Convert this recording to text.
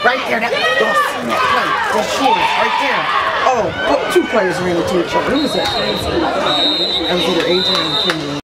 Right there, that play. There she is, right there. Oh, two players ran into each other. Who was that?